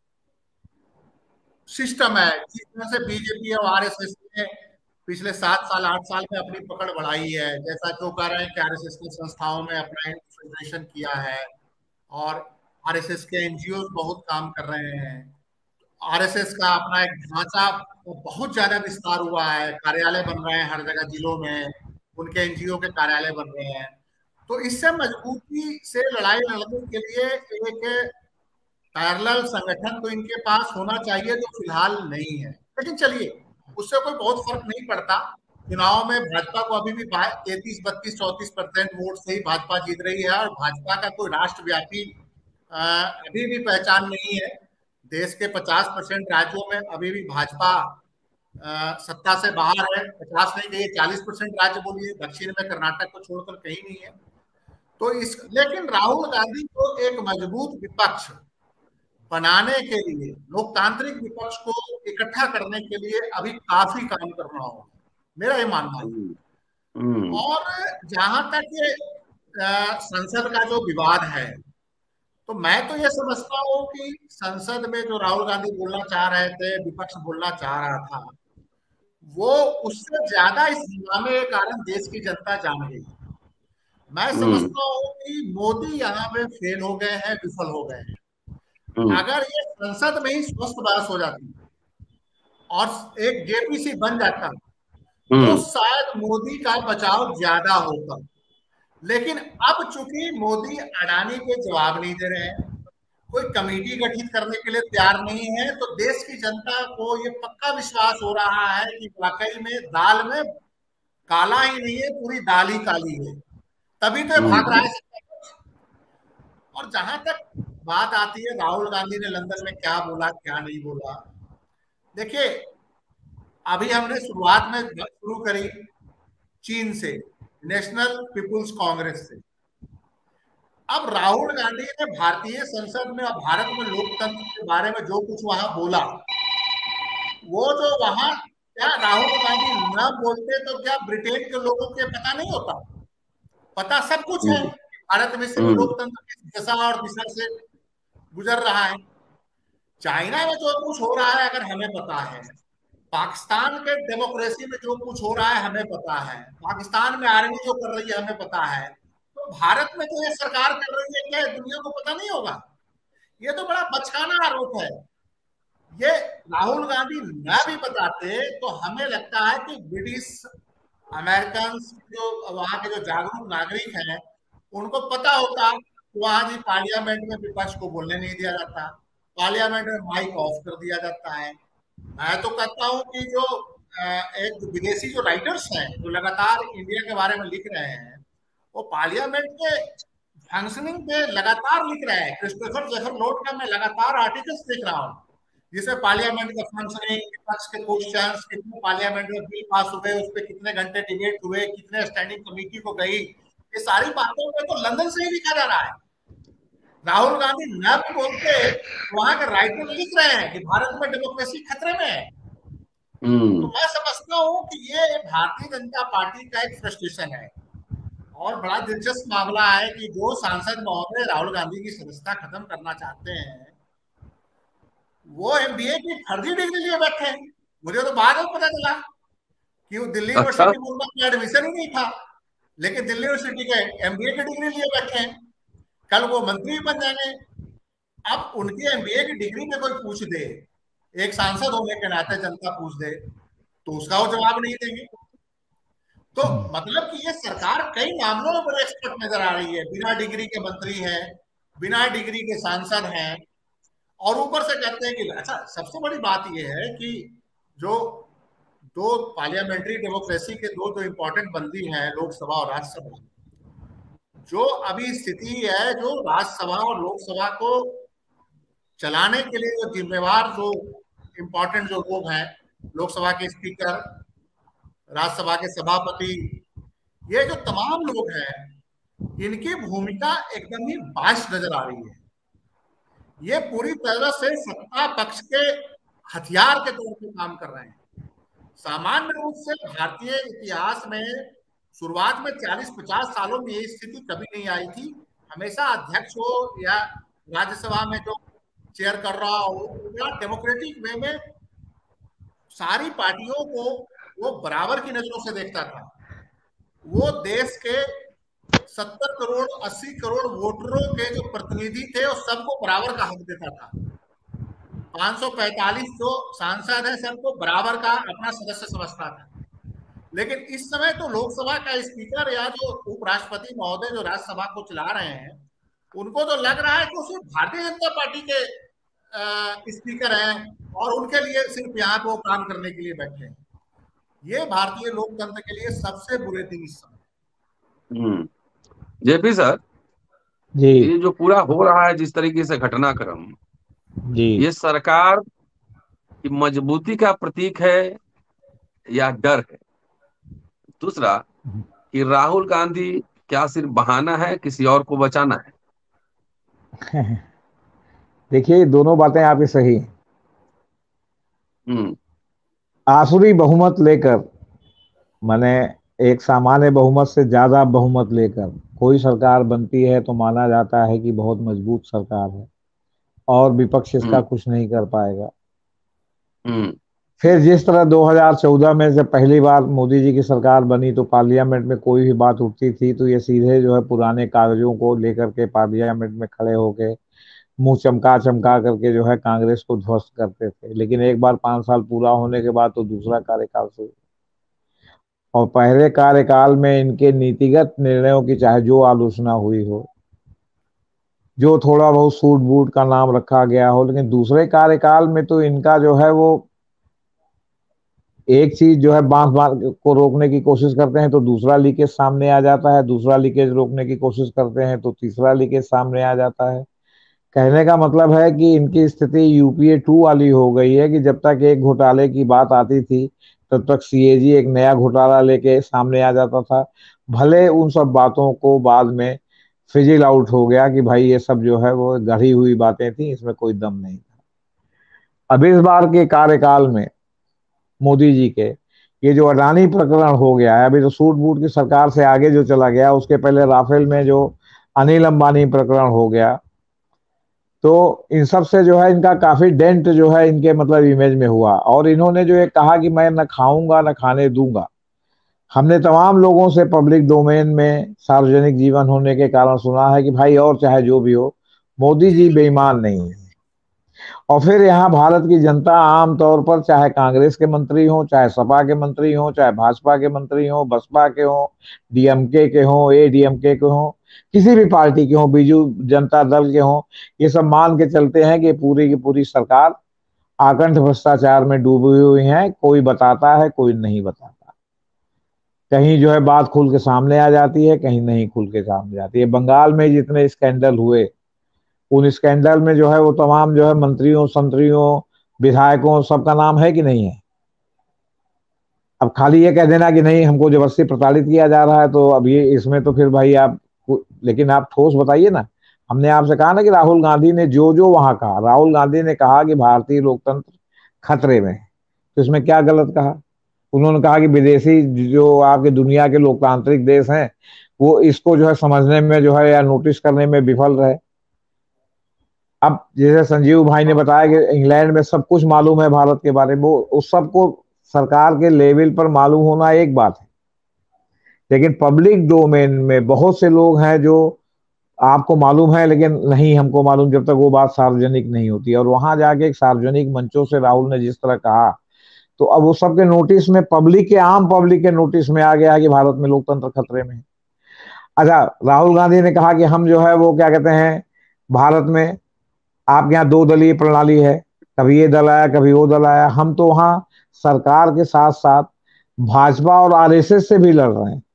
सिस्टम है, जिस तरह से बीजेपी और आरएसएस ने पिछले 7 साल 8 साल में अपनी पकड़ बढ़ाई है, जैसा जो कह रहे हैं कि आरएसएस ने संस्थाओं में अपना इन्फिल्ट्रेशन किया है और आरएसएस के एनजीओ बहुत काम कर रहे हैं। आरएसएस का अपना एक ढांचा बहुत ज्यादा विस्तार हुआ है, कार्यालय बन रहे हैं हर जगह, जिलों में उनके एनजीओ के कार्यालय बन रहे हैं। तो इससे मजबूती से लड़ाई लड़ने के लिए एक पैरेलल संगठन तो इनके पास होना चाहिए, जो फिलहाल नहीं है। लेकिन चलिए, उससे कोई बहुत फर्क नहीं पड़ता। चुनाव में भाजपा को अभी भी 33, 32, 34% वोट से ही भाजपा जीत रही है और भाजपा का कोई राष्ट्रव्यापी अभी भी पहचान नहीं है। देश के 50% राज्यों में अभी भी भाजपा सत्ता से बाहर है। 50 नहीं कहिए, 40% राज्य बोलिए, दक्षिण में कर्नाटक को छोड़कर कहीं नहीं है। तो लेकिन राहुल गांधी को एक मजबूत विपक्ष बनाने के लिए, लोकतांत्रिक विपक्ष को इकट्ठा करने के लिए अभी काफी काम करना होगा, मेरा ये मानना है। और जहां तक ये संसद का जो विवाद है, तो मैं तो ये समझता हूँ कि संसद में जो राहुल गांधी बोलना चाह रहे थे, विपक्ष बोलना चाह रहा था, वो उससे ज्यादा इस हंगामे के कारण देश की जनता जान गई। मैं समझता हूँ कि मोदी यहाँ पे फेल हो गए हैं, विफल हो गए हैं। अगर ये संसद में ही स्वस्थ बहस हो जाती और एक जेपीसी बन जाता तो शायद मोदी का बचाव ज्यादा होता। लेकिन अब चूंकि मोदी अडानी के जवाब नहीं दे रहे हैं, कोई कमेटी गठित करने के लिए तैयार नहीं है, तो देश की जनता को ये पक्का विश्वास हो रहा है कि वाकई में दाल में काला ही नहीं है, पूरी दाल ही काली है। तभी तो भाग रहा है। और जहां तक बात आती है राहुल गांधी ने लंदन में क्या बोला क्या नहीं बोला, देखिए अभी हमने शुरुआत में शुरू करी चीन से, नेशनल पीपुल्स कांग्रेस से। अब राहुल गांधी ने भारतीय संसद में और भारत में लोकतंत्र के बारे में जो कुछ वहां बोला, वो जो वहां, क्या राहुल गांधी न बोलते तो क्या ब्रिटेन के लोगों के पता नहीं होता? पता सब कुछ है। भारत में सिर्फ लोकतंत्र की दशा और दिशा से गुजर रहा है। चाइना में जो कुछ हो रहा है अगर हमें पता है, पाकिस्तान के डेमोक्रेसी में जो कुछ हो रहा है हमें पता है, पाकिस्तान में आर्मी जो कर रही है हमें पता है, तो भारत में जो ये सरकार कर रही है क्या दुनिया को पता नहीं होगा? ये तो बड़ा बचकाना आरोप है। ये राहुल गांधी न भी बताते तो हमें लगता है कि ब्रिटिश अमेरिकन जो वहां के जो जागरूक नागरिक हैं उनको पता होता कि वहां जी पार्लियामेंट में विपक्ष को बोलने नहीं दिया जाता, पार्लियामेंट में माइक ऑफ कर दिया जाता है। मैं तो कहता हूं कि जो एक विदेशी जो राइटर्स हैं जो लगातार इंडिया के बारे में लिख रहे हैं, वो पार्लियामेंट के फंक्शनिंग पे लगातार लिख रहे हैं। क्रिस्टोफर जेफर नोट का मैं लगातार आर्टिकल्स देख रहा हूँ, जिसे पार्लियामेंट का फंक्शनिंग, विपक्ष के क्वेश्चंस, कितने पार्लियामेंट में बिल पास हुए, उस पर कितने घंटे डिबेट हुए, कितने स्टैंडिंग कमेटी को गई, ये सारी बातों को तो लंदन से ही लिखा जा रहा है। राहुल गांधी न भी बोलते, वहां के राइटर लिख रहे हैं कि भारत में डेमोक्रेसी खतरे में है। तो मैं समझता हूँ कि ये भारतीय जनता पार्टी का एक फ्रस्ट्रेशन है। और बड़ा दिलचस्प मामला है कि जो सांसद महोदय राहुल गांधी की सदस्यता खत्म करना चाहते हैं, वो एमबीए की फर्जी डिग्री लिए बैठे हैं। मुझे तो बाद में पता चला कि वो दिल्ली यूनिवर्सिटी में उनका एडमिशन ही नहीं था, लेकिन दिल्ली यूनिवर्सिटी के एमबीए की डिग्री लिए बैठे हैं। कल वो मंत्री बन जाएंगे। अब उनकी एमबीए की डिग्री में कोई पूछ दे, एक सांसद होने के नाते जनता पूछ दे, तो उसका वो जवाब नहीं देंगे। तो मतलब कि ये सरकार कई मामलों में बड़े एक्सपर्ट नजर आ रही है। बिना डिग्री के मंत्री हैं, बिना डिग्री के सांसद हैं, और ऊपर से कहते हैं कि अच्छा, सबसे बड़ी बात यह है कि जो दो पार्लियामेंट्री डेमोक्रेसी के दो इंपॉर्टेंट बंदी हैं, लोकसभा और राज्यसभा, जो अभी स्थिति है, जो राज्यसभा और लोकसभा को चलाने के लिए जो जिम्मेवार, जो इम्पोर्टेंट जो लोग हैं, लोकसभा के स्पीकर, राज्यसभा के सभापति, ये जो तमाम लोग हैं, इनकी भूमिका एकदम ही बाइस नजर आ रही है। ये पूरी तरह से सत्ता पक्ष के हथियार के तौर पर काम कर रहे हैं। सामान्य रूप से भारतीय इतिहास में शुरुआत में 40-50 सालों में ये स्थिति कभी नहीं आई थी। हमेशा अध्यक्ष हो या राज्यसभा में जो चेयर कर रहा हो या डेमोक्रेटिक वे में सारी पार्टियों को वो बराबर की नजरों से देखता था। वो देश के 70 करोड़ 80 करोड़ वोटरों के जो प्रतिनिधि थे, वो सबको बराबर का हक देता था। 545 जो सांसद है, सबको बराबर का अपना सदस्य समझता था। लेकिन इस समय तो लोकसभा का स्पीकर या जो उपराष्ट्रपति महोदय जो राज्यसभा को चला रहे हैं, उनको तो लग रहा है कि वो सिर्फ भारतीय जनता पार्टी के स्पीकर हैं और उनके लिए सिर्फ यहाँ पे वो काम करने के लिए बैठे हैं। ये भारतीय लोकतंत्र के लिए सबसे बुरे दिन इस समय। जेपी सर जी, ये जो पूरा हो रहा है जिस तरीके से घटनाक्रम जी, ये सरकार की मजबूती का प्रतीक है या डर है? दूसरा कि राहुल गांधी क्या सिर्फ बहाना है, किसी और को बचाना है? देखिए दोनों बातें आपकी सही हैं। आसुरी बहुमत लेकर, माने एक सामान्य बहुमत से ज्यादा बहुमत लेकर कोई सरकार बनती है तो माना जाता है कि बहुत मजबूत सरकार है और विपक्ष इसका कुछ नहीं कर पाएगा। फिर जिस तरह 2014 में जब पहली बार मोदी जी की सरकार बनी तो पार्लियामेंट में कोई भी बात उठती थी तो ये सीधे जो है पुराने कागजों को लेकर के पार्लियामेंट में खड़े होके मुंह चमका चमका करके जो है कांग्रेस को ध्वस्त करते थे। लेकिन एक बार 5 साल पूरा होने के बाद तो दूसरा कार्यकाल शुरू, और पहले कार्यकाल में इनके नीतिगत निर्णयों की चाहे जो आलोचना हुई हो, जो थोड़ा बहुत सूट बूट का नाम रखा गया हो, लेकिन दूसरे कार्यकाल में तो इनका जो है वो एक चीज जो है बांस को रोकने की कोशिश करते हैं तो दूसरा लीकेज सामने आ जाता है, दूसरा लीकेज रोकने की कोशिश करते हैं तो तीसरा लीकेज सामने आ जाता है। कहने का मतलब है कि इनकी स्थिति यूपीए 2 वाली हो गई है कि जब तक एक घोटाले की बात आती थी तब तक सीएजी एक नया घोटाला लेके सामने आ जाता था। भले उन सब बातों को बाद में फिजिल आउट हो गया कि भाई ये सब जो है वो गढ़ी हुई बातें थी, इसमें कोई दम नहीं था। अब इस बार के कार्यकाल में मोदी जी के ये जो अडानी प्रकरण हो गया है, अभी तो सूट बूट की सरकार से आगे जो चला गया, उसके पहले राफेल में जो अनिल अंबानी प्रकरण हो गया, तो इन सब से जो है इनका काफी डेंट जो है इनके मतलब इमेज में हुआ। और इन्होंने जो ये कहा कि मैं न खाऊंगा न खाने दूंगा, हमने तमाम लोगों से पब्लिक डोमेन में सार्वजनिक जीवन होने के कारण सुना है कि भाई और चाहे जो भी हो मोदी जी बेईमान नहीं है। और फिर यहाँ भारत की जनता आमतौर पर चाहे कांग्रेस के मंत्री हो, चाहे सपा के मंत्री हो, चाहे भाजपा के मंत्री हो, बसपा के हो, डीएमके के हो, एडीएमके के हो, किसी भी पार्टी के हो, बीजू जनता दल के हो, ये सब मान के चलते हैं कि पूरी की पूरी सरकार आकंठ भ्रष्टाचार में डूबी हुई है। कोई बताता है, कोई नहीं बताता। कहीं जो है बात खुल के सामने आ जाती है, कहीं नहीं खुल के सामने जाती है। बंगाल में जितने स्कैंडल हुए, उन स्कैंडल में जो है वो तमाम जो है मंत्रियों, संतरियों, विधायकों सबका नाम है कि नहीं है? अब खाली ये कह देना कि नहीं हमको जबरदस्ती प्रताड़ित किया जा रहा है, तो अब ये इसमें तो फिर भाई आप, लेकिन आप ठोस बताइए ना। हमने आपसे कहा ना कि राहुल गांधी ने जो जो वहां कहा, राहुल गांधी ने कहा कि भारतीय लोकतंत्र खतरे में, तो इसमें क्या गलत कहा? उन्होंने कहा कि विदेशी जो आपके दुनिया के लोकतांत्रिक देश हैं वो इसको जो है समझने में जो है या नोटिस करने में विफल रहे। अब जैसे संजीव भाई ने बताया कि इंग्लैंड में सब कुछ मालूम है भारत के बारे में, वो उस सबको सरकार के लेवल पर मालूम होना एक बात है, लेकिन पब्लिक डोमेन में बहुत से लोग हैं जो आपको मालूम है लेकिन नहीं हमको मालूम, जब तक वो बात सार्वजनिक नहीं होती। और वहां जाके एक सार्वजनिक मंचों से राहुल ने जिस तरह कहा, तो अब वो सबके नोटिस में, पब्लिक के, आम पब्लिक के नोटिस में आ गया कि भारत में लोकतंत्र खतरे में है। अच्छा, राहुल गांधी ने कहा कि हम जो है वो क्या कहते हैं, भारत में आपके यहाँ 2 दलीय प्रणाली है, कभी ये दल आया कभी वो दल आया। हम तो वहां सरकार के साथ साथ भाजपा और आरएसएस से भी लड़ रहे हैं।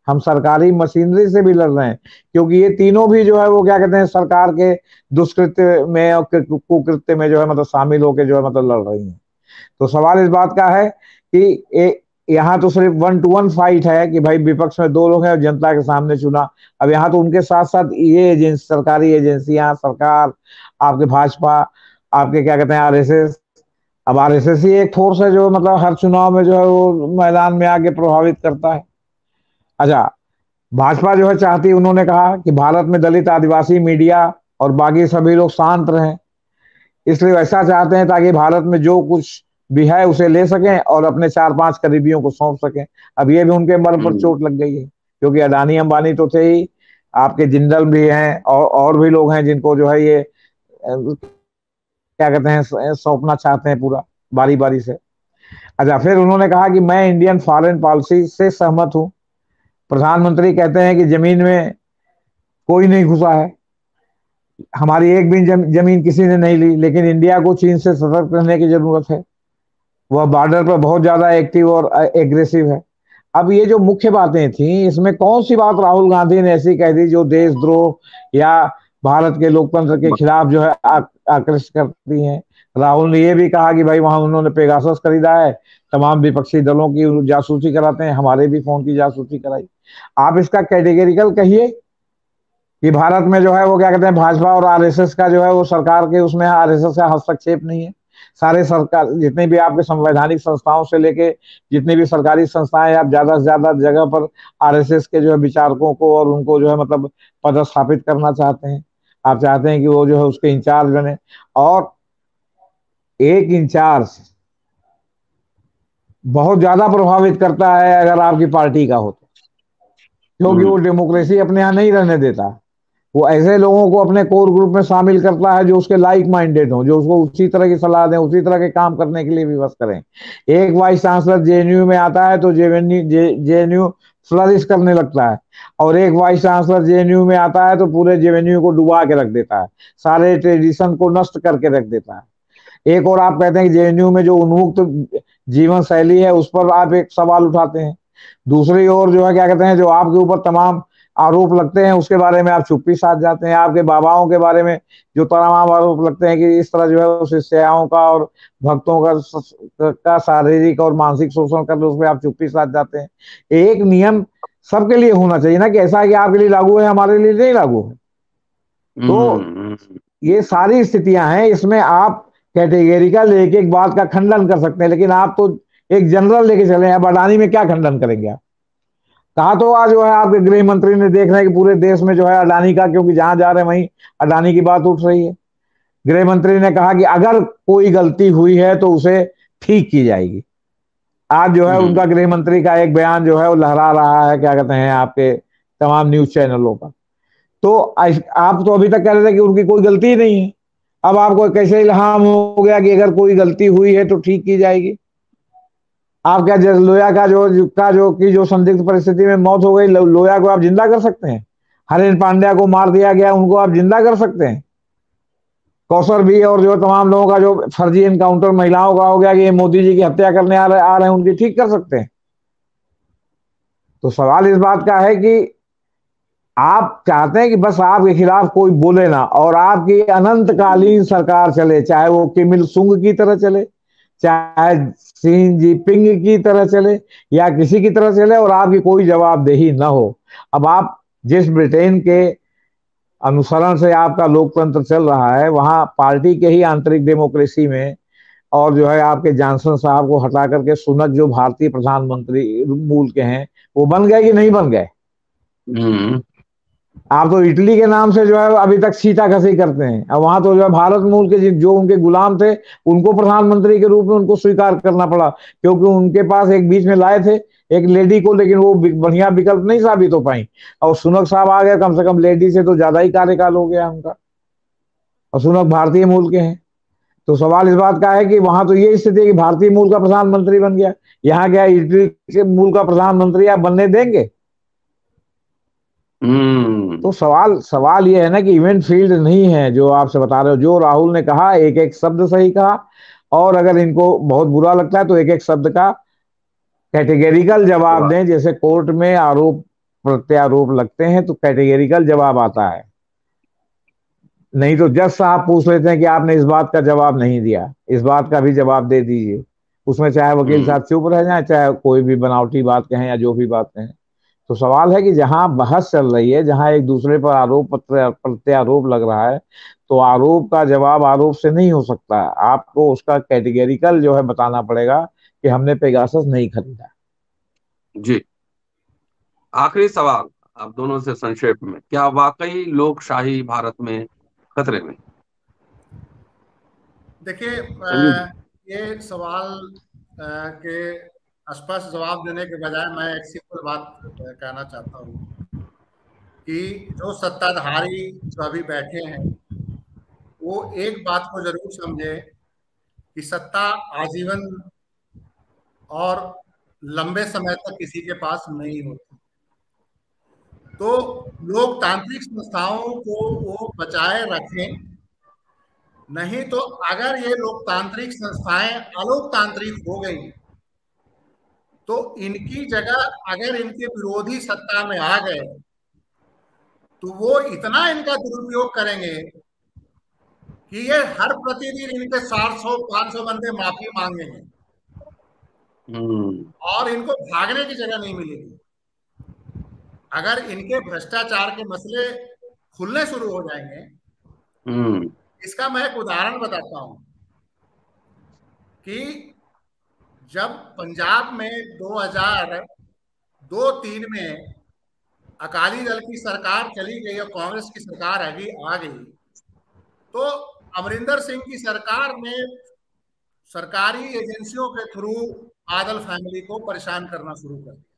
हम सरकारी मशीनरी से भी लड़ रहे हैं, क्योंकि ये तीनों भी जो है वो क्या कहते हैं, सरकार के दुष्कृत्य में और कुकृत्य में जो है मतलब शामिल होकर जो है मतलब लड़ रही हैं। तो सवाल इस बात का है कि यहाँ तो सिर्फ 1-to-1 फाइट है कि भाई विपक्ष में दो लोग हैं और जनता के सामने चुना। अब यहाँ तो उनके साथ साथ ये एजेंसी, सरकारी एजेंसियां, सरकार, आपके भाजपा, आपके क्या कहते हैं आरएसएस। अब आरएसएस ही एक फोर्स है जो मतलब हर चुनाव में जो है वो मैदान में आके प्रभावित करता है। अच्छा, भाजपा जो है चाहती, उन्होंने कहा कि भारत में दलित, आदिवासी, मीडिया और बाकी सभी लोग शांत रहें, इसलिए वैसा चाहते हैं ताकि भारत में जो कुछ भी है उसे ले सकें और अपने 4-5 करीबियों को सौंप सकें। अब ये भी उनके बल पर चोट लग गई है, क्योंकि अडानी अंबानी तो थे ही, आपके जिंदल भी हैं और भी लोग हैं जिनको जो है ये क्या कहते हैं सौंपना चाहते हैं पूरा बारी बारी से। अच्छा, फिर उन्होंने कहा कि मैं इंडियन फॉरेन पॉलिसी से सहमत हूं। प्रधानमंत्री कहते हैं कि जमीन में कोई नहीं घुसा है, हमारी एक भी जमीन किसी ने नहीं ली, लेकिन इंडिया को चीन से सतर्क रहने की जरूरत है, वह बॉर्डर पर बहुत ज्यादा एक्टिव और एग्रेसिव है। अब ये जो मुख्य बातें थी, इसमें कौन सी बात राहुल गांधी ने ऐसी कह दी जो देशद्रोह या भारत के लोकतंत्र के खिलाफ जो है आकृष्ट करती हैं। राहुल ने यह भी कहा कि भाई वहां उन्होंने पेगासस खरीदा है, तमाम विपक्षी दलों की जासूसी कराते हैं, हमारे भी फोन की जासूसी कराई। आप इसका कैटेगरिकल कहिए कि भारत में जो है वो क्या कहते हैं भाजपा और आरएसएस का जो है वो सरकार के उसमें आरएसएस का हस्तक्षेप नहीं है। सारे सरकार जितने भी आपके संवैधानिक संस्थाओं से लेके जितनी भी सरकारी संस्थाएं, आप ज्यादा से ज्यादा जगह पर आरएसएस के जो है विचारकों को और उनको जो है मतलब पदस्थापित करना चाहते हैं। आप चाहते हैं कि वो जो है उसके इंचार्ज बने, और एक इंचार्ज बहुत ज्यादा प्रभावित करता है अगर आपकी पार्टी का हो तो, क्योंकि वो डेमोक्रेसी अपने यहाँ नहीं रहने देता। वो ऐसे लोगों को अपने कोर ग्रुप में शामिल करता है जो उसके लाइक माइंडेड हो, जो उसको उसी तरह की सलाह दें, उसी तरह के काम करने के लिए विवश करें। एक वाइस चांसलर जेएनयू में आता है तो जेएनयू फ्लरिश करने लगता है, और एक वाइस चांसलर जेएनयू में आता है तो पूरे जेएनयू को डुबा के रख देता है, सारे ट्रेडिशन को नष्ट करके रख देता है। एक और आप कहते हैं कि जेएनयू में जो उन्मुक्त जीवन शैली है उस पर आप एक सवाल उठाते हैं। दूसरी ओर जो है क्या कहते हैं, जो आपके ऊपर तमाम आरोप लगते हैं उसके बारे में आप चुप्पी साध जाते हैं। आपके बाबाओं के बारे में जो तमाम आरोप लगते हैं कि इस तरह जो है शिष्याओं का और भक्तों का शारीरिक और मानसिक शोषण कर लो, उसमें आप चुप्पी साध जाते हैं। एक नियम सबके लिए होना चाहिए ना, कि ऐसा कि आपके लिए लागू है हमारे लिए नहीं लागू है। तो ये सारी स्थितियां हैं, इसमें आप कैटेगरिकल एक एक बात का खंडन कर सकते हैं, लेकिन आप तो एक जनरल लेके चले हैं। अब अडानी में क्या खंडन करेंगे आप? कहा तो आज जो है आपके गृह मंत्री ने, देख रहे हैं कि पूरे देश में जो है अडानी का, क्योंकि जहां जा रहे हैं वहीं अडानी की बात उठ रही है। गृह मंत्री ने कहा कि अगर कोई गलती हुई है तो उसे ठीक की जाएगी। आज जो है उनका गृह मंत्री का एक बयान जो है वो लहरा रहा है, क्या कहते हैं, आपके तमाम न्यूज चैनलों पर। तो आप तो अभी तक कह रहे थे कि उनकी कोई गलती ही नहीं है, अब आपको कैसे इल्हाम हो गया कि अगर कोई गलती हुई है तो ठीक की जाएगी? आप क्या लोया जो संदिग्ध परिस्थिति में मौत हो गई, लोया को आप जिंदा कर सकते हैं? हरेन पांड्या को मार दिया गया, उनको आप जिंदा कर सकते हैं? कौशर भी और जो तमाम लोगों का जो फर्जी एनकाउंटर महिलाओं का हो गया कि ये मोदी जी की हत्या करने आ रहे हैं, उनकी ठीक कर सकते हैं? तो सवाल इस बात का है कि आप चाहते हैं कि बस आपके खिलाफ कोई बोले ना, और आपकी अनंतकालीन सरकार चले, चाहे वो किम इल सुंग की तरह चले, चाहे शी जिनपिंग की तरह चले, या किसी की तरह चले, और आपकी कोई जवाबदेही ना हो। अब आप जिस ब्रिटेन के अनुसरण से आपका लोकतंत्र चल रहा है, वहां पार्टी के ही आंतरिक डेमोक्रेसी में, और जो है आपके जॉनसन साहब को हटा करके सुनक जो भारतीय प्रधानमंत्री मूल के हैं वो बन गए कि नहीं बन गए? आप तो इटली के नाम से जो है अभी तक छींटाकशी करते हैं। अब वहां तो जो है भारत मूल के जो उनके गुलाम थे उनको प्रधानमंत्री के रूप में उनको स्वीकार करना पड़ा, क्योंकि उनके पास एक बीच में लाए थे एक लेडी को, लेकिन वो बढ़िया विकल्प नहीं साबित हो पाई, और सुनक साहब आ गए, कम से कम लेडी से तो ज्यादा ही कार्यकाल हो गया उनका, और सुनक भारतीय मूल के हैं। तो सवाल इस बात का है कि वहां तो ये स्थिति है कि भारतीय मूल का प्रधानमंत्री बन गया, यहाँ क्या इटली के मूल का प्रधानमंत्री आप बनने देंगे? तो सवाल ये है ना कि इवेंट फील्ड नहीं है जो आपसे बता रहे हो। जो राहुल ने कहा एक एक शब्द सही कहा, और अगर इनको बहुत बुरा लगता है तो एक एक शब्द का कैटेगरिकल जवाब दें, जैसे कोर्ट में आरोप प्रत्यारोप लगते हैं तो कैटेगरिकल जवाब आता है। नहीं तो जज साहब पूछ लेते हैं कि आपने इस बात का जवाब नहीं दिया, इस बात का भी जवाब दे दीजिए। उसमें चाहे वकील साहब चुप रह जाए, चाहे कोई भी बनावटी बात कहें या जो भी बात कहें। तो सवाल है कि जहां बहस चल रही है, जहां एक दूसरे पर आरोप प्रत्यारोप लग रहा है, तो आरोप का जवाब आरोप से नहीं हो सकता। आपको उसका कैटेगरिकल जो है बताना पड़ेगा कि हमने पेगासस नहीं खरीदा। जी, आखिरी सवाल आप दोनों से संक्षेप में, क्या वाकई लोकशाही भारत में खतरे में? देखिए, संजीव जी। ये सवाल के स्पष्ट जवाब देने के बजाय मैं एक सिंपल बात कहना चाहता हूँ कि जो सत्ताधारी जो अभी बैठे हैं वो एक बात को जरूर समझे कि सत्ता आजीवन और लंबे समय तक किसी के पास नहीं होती। तो लोकतांत्रिक संस्थाओं को वो बचाए रखें, नहीं तो अगर ये लोकतांत्रिक संस्थाएं अलोकतांत्रिक हो गई तो इनकी जगह अगर इनके विरोधी सत्ता में आ गए तो वो इतना इनका दुरुपयोग करेंगे कि ये हर प्रतिदिन इनके 400-500 बंदे माफी मांगेंगे और इनको भागने की जगह नहीं मिलेगी। अगर इनके भ्रष्टाचार के मसले खुलने शुरू हो जाएंगे, इसका मैं एक उदाहरण बताता हूं कि जब पंजाब में 2002-3 में अकाली दल की सरकार चली गई और कांग्रेस की सरकार आ गई तो अमरिंदर सिंह की सरकार ने सरकारी एजेंसियों के थ्रू बादल फैमिली को परेशान करना शुरू कर दिया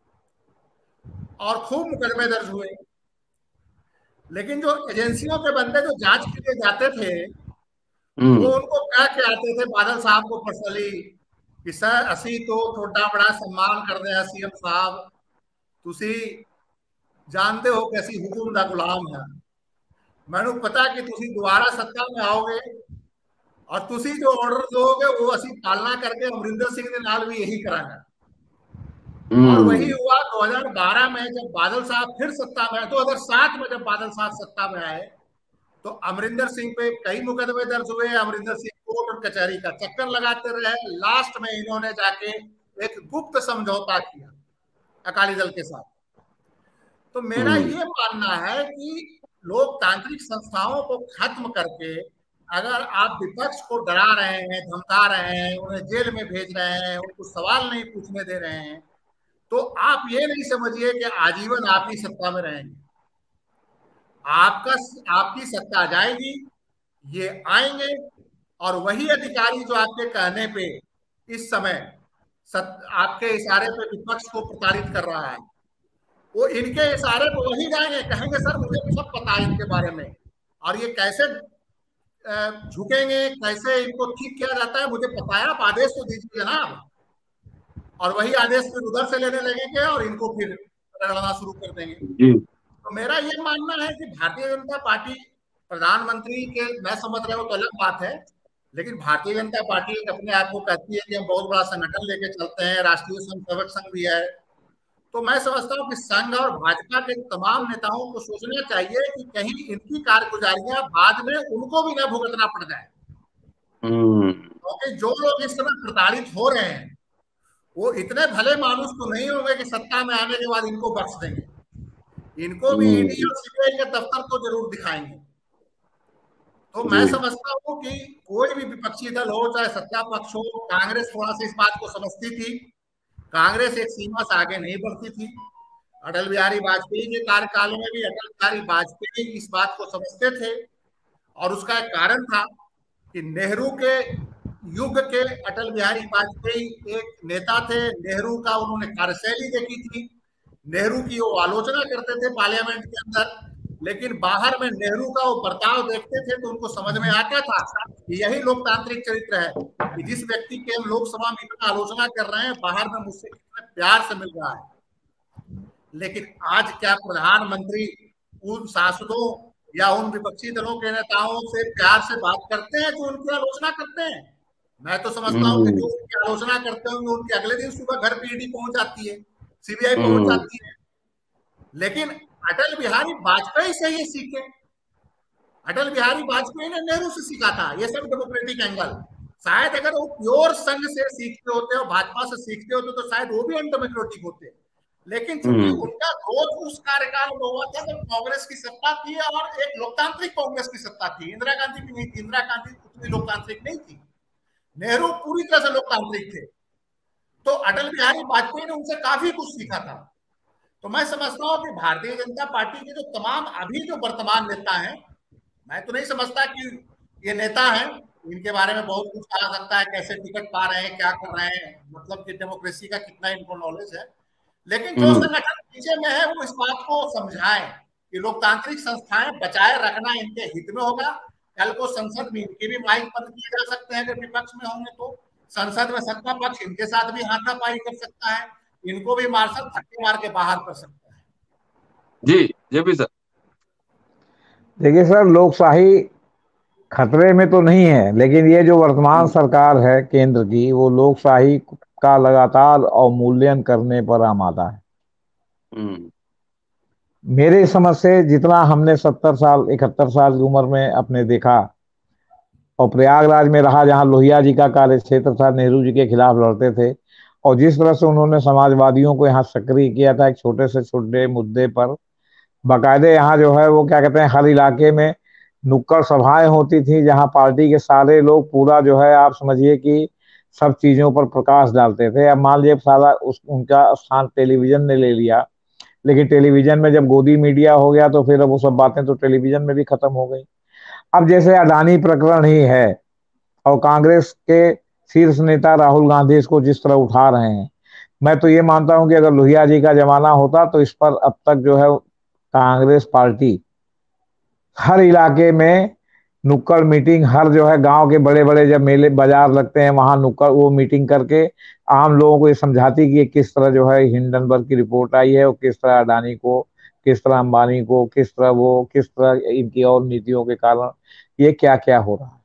और खूब मुकदमे दर्ज हुए। लेकिन जो एजेंसियों के बंदे जो जांच के लिए जाते थे वो उनको कह के आते थे बादल साहब को पर्सनली कि सर असी तो थोड़ा बड़ा सम्मान करते हैं सीएम साहब, तुसी जानते हो कि असी हुकुम दा गुलाम है, मैनू पता कि तुसी दोबारा सत्ता में आओगे और तुसी जो ऑर्डर दोगे वो असी पालना करके अमरिंदर सिंह के नाल भी यही करांगा। और वही हुआ 2012 में जब बादल साहब फिर सत्ता में आए, 2007 में जब बादल साहब सत्ता में आए तो अमरिंदर सिंह पे कई मुकदमे दर्ज हुए। अमरिंदर सिंह कोर्ट और कचहरी का चक्कर लगाते रहे। लास्ट में इन्होंने जाके एक गुप्त समझौता किया अकाली दल के साथ। तो मेरा ये मानना है कि लोकतांत्रिक संस्थाओं को खत्म करके अगर आप विपक्ष को डरा रहे हैं, धमका रहे हैं, उन्हें जेल में भेज रहे हैं, उनको सवाल नहीं पूछने दे रहे हैं, तो आप ये नहीं समझिए कि आजीवन आप ही सत्ता में रहेंगे। आपकी सत्ता जाएगी, ये आएंगे और वही अधिकारी जो आपके कहने पे इस समय आपके इशारे पे विपक्ष को प्रताड़ित कर रहा है, वो इनके इशारे पे वही जाएंगे, कहेंगे सर मुझे सब पता है इनके बारे में और ये कैसे झुकेंगे, कैसे इनको ठीक किया जाता है मुझे पता है, आप आदेश तो दीजिए जनाब। और वही आदेश फिर उधर से लेने लगेंगे और इनको फिर रगड़ना शुरू कर देंगे। तो मेरा ये मानना है कि भारतीय जनता पार्टी प्रधानमंत्री के मैं समझ रहे हो तो अलग बात है, लेकिन भारतीय जनता पार्टी अपने आप को कहती है कि हम बहुत बड़ा संगठन लेके चलते हैं, राष्ट्रीय स्वयंसेवक संघ भी है। तो मैं समझता हूँ कि संघ और भाजपा के तमाम नेताओं को सोचना चाहिए कि कहीं इनकी कारगुजारियां बाद में उनको भी न भुगतना पड़ जाए, क्योंकि जो लोग इस समय प्रताड़ित हो रहे हैं वो इतने भले मानुष तो नहीं होंगे कि सत्ता में आने के बाद इनको बख्श देंगे। इनको भी ईडी और सीबीआई के दफ्तर तो जरूर दिखाएंगे। तो मैं समझता हूँ कि कोई भी विपक्षी दल हो चाहे सत्ता पक्ष हो, कांग्रेस थोड़ा सा इस बात को समझती थी। कांग्रेस एक सीमा से आगे नहीं बढ़ती थी। अटल बिहारी वाजपेयी के कार्यकाल में भी अटल बिहारी वाजपेयी इस बात को समझते थे और उसका एक कारण था कि नेहरू के युग के अटल बिहारी वाजपेयी एक नेता थे। नेहरू का उन्होंने कार्यशैली देखी थी, नेहरू की वो आलोचना करते थे पार्लियामेंट के अंदर, लेकिन बाहर में नेहरू का वो बर्ताव देखते थे तो उनको समझ में आता था कि यही लोकतांत्रिक चरित्र है कि जिस व्यक्ति के हम लोकसभा में इतना आलोचना कर रहे हैं बाहर में मुझसे कितने प्यार से मिल रहा है। लेकिन आज क्या प्रधानमंत्री उन सांसदों या उन विपक्षी दलों के नेताओं से प्यार से बात करते हैं जो उनकी आलोचना करते हैं? मैं तो समझता हूँ कि जो उनकी आलोचना करते होंगे उनके अगले दिन सुबह घर पे ईडी पहुंच जाती है, सीबीआई पहुंच जाती है। लेकिन अटल बिहारी वाजपेयी से ये सीखे। अटल बिहारी वाजपेयी ने नेहरू से सीखा था ये सब डेमोक्रेटिक एंगल। शायद अगर वो प्योर संघ से सीखते होते और भाजपा से सीखते होते तो शायद वो भी अनडेमोक्रेटिक होते। लेकिन चूंकि उनका ग्रोथ उस कार्यकाल में हुआ था जब कांग्रेस की सत्ता थी और एक लोकतांत्रिक कांग्रेस की सत्ता थी, इंदिरा गांधी की नहीं थी। इंदिरा गांधी उतनी लोकतांत्रिक नहीं थी, नेहरू पूरी तरह से लोकतांत्रिक थे। तो अटल बिहारी वाजपेयी ने उनसे काफी कुछ सीखा था। तो मैं समझता हूँ कि भारतीय जनता पार्टी के जो तमाम अभी जो वर्तमान नेता हैं, मैं तो नहीं समझता कि ये नेता हैं, इनके बारे में बहुत कुछ कहा सकता है, कैसे टिकट पा रहे हैं, क्या कर रहे हैं, मतलब कि डेमोक्रेसी का कितना इनको नॉलेज है। लेकिन जो संगठन पीछे में है वो इस बात को समझाएं कि लोकतांत्रिक संस्थाएं बचाए रखना इनके हित में होगा। कल को संसद में इनके भी माइक बंद किए जा सकते हैं अगर विपक्ष में होंगे तो। संसद में सत्ता पक्ष इनके साथ भी हाथापाई कर सकता है, इनको भी धक्के मार के बाहर कर सकता है। जी जेपी सर। देखिए सर, लोकशाही खतरे में तो नहीं है, लेकिन ये जो वर्तमान सरकार है केंद्र की, वो लोकशाही का लगातार अवमूल्यन करने पर आमादा है। मेरे समझ से जितना हमने 70 साल 71 साल की उम्र में अपने देखा, और प्रयागराज में रहा जहां लोहिया जी का कार्य क्षेत्र था, नेहरू जी के खिलाफ लड़ते थे, और जिस तरह से उन्होंने समाजवादियों को यहाँ सक्रिय किया था एक छोटे से छोटे मुद्दे पर, बाकायदे यहाँ जो है वो क्या कहते हैं, हर इलाके में नुक्कड़ सभाएं होती थी जहां पार्टी के सारे लोग पूरा जो है, आप समझिए कि सब चीजों पर प्रकाश डालते थे। अब मान लीजिए सारा उनका स्थान टेलीविजन ने ले लिया, लेकिन टेलीविजन में जब गोदी मीडिया हो गया तो फिर अब वो सब बातें तो टेलीविजन में भी खत्म हो गई। अब जैसे अडानी प्रकरण ही है, और कांग्रेस के शीर्ष नेता राहुल गांधी इसको जिस तरह उठा रहे हैं, मैं तो ये मानता हूं कि अगर लोहिया जी का जमाना होता तो इस पर अब तक जो है कांग्रेस पार्टी हर इलाके में नुक्कड़ मीटिंग, हर जो है गांव के बड़े बड़े जब मेले बाजार लगते हैं वहां नुक्कड़ वो मीटिंग करके आम लोगों को ये समझाती कि किस तरह जो है हिंडनबर्ग की रिपोर्ट आई है, और किस तरह अडानी को, किस तरह अंबानी को, किस तरह वो, किस तरह इनकी और नीतियों के कारण ये क्या क्या हो रहा है।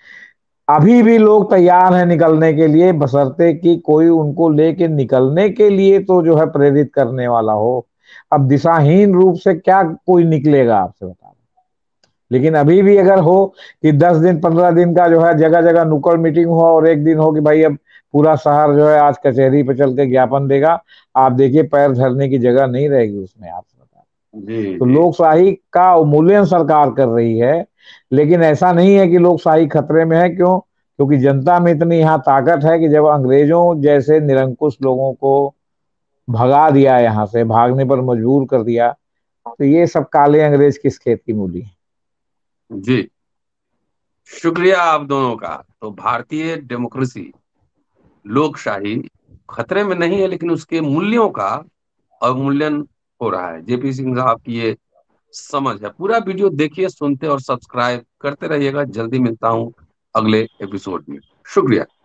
अभी भी लोग तैयार हैं निकलने के लिए, बशर्ते कि कोई उनको लेके निकलने के लिए तो जो है प्रेरित करने वाला हो। अब दिशाहीन रूप से क्या कोई निकलेगा आपसे बता। लेकिन अभी भी अगर हो कि 10 दिन 15 दिन का जो है जगह जगह नुक्कड़ मीटिंग हो, और एक दिन हो कि भाई अब पूरा शहर जो है आज कचहरी पे चल के ज्ञापन देगा, आप देखिए पैर धरने की जगह नहीं रहेगी उसमें, आप बता। तो लोकशाही का अवमूल्यन सरकार कर रही है, लेकिन ऐसा नहीं है कि लोकशाही खतरे में है। क्यों? क्योंकि जनता में इतनी यहाँ ताकत है कि जब अंग्रेजों जैसे निरंकुश लोगों को भगा दिया, यहाँ से भागने पर मजबूर कर दिया, तो ये सब काले अंग्रेज किस खेत की मूली है। जी शुक्रिया आप दोनों का। तो भारतीय डेमोक्रेसी, लोकशाही खतरे में नहीं है, लेकिन उसके मूल्यों का अवमूल्यन हो रहा है। जेपी सिंह साहब की ये समझ है। पूरा वीडियो देखिए, सुनते और सब्सक्राइब करते रहिएगा। जल्दी मिलता हूं अगले एपिसोड में। शुक्रिया।